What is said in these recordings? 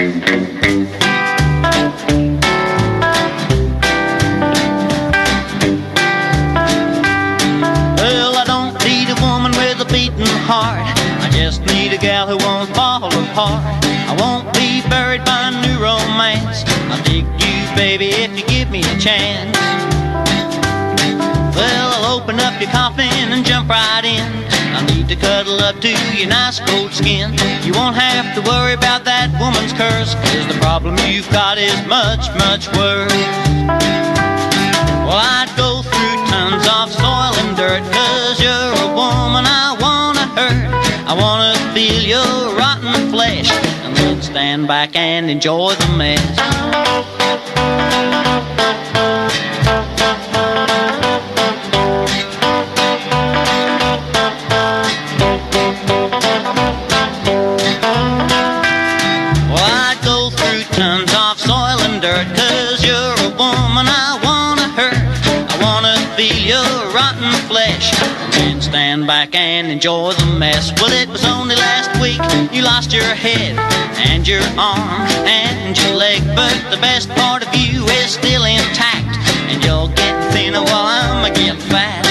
Well, I don't need a woman with a beating heart. I just need a gal who won't fall apart. I won't be buried by a new romance. I'll dig you, baby, if you give me a chance. Well, I'll open up your coffin and jump right in. I need to cuddle up to your nice cold skin. You won't have to worry about that woman's curse, 'cause the problem you've got is much, much worse. Well, I'd go through tons of soil and dirt, 'cause you're a woman I wanna hurt. I wanna feel your rotten flesh, and then stand back and enjoy the mess. Tons of soil and dirt, 'cause you're a woman I wanna hurt. I wanna feel your rotten flesh, and then stand back and enjoy the mess. Well, it was only last week you lost your head and your arm and your leg, but the best part of you is still intact, and you're getting thinner while I'm getting fat.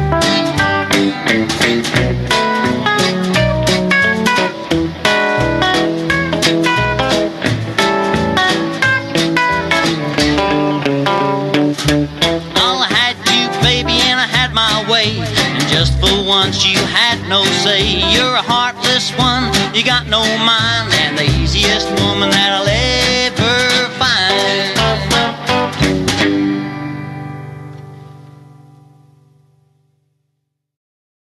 And just for once you had no say. You're a heartless one, you got no mind, and the easiest woman that I'll ever find.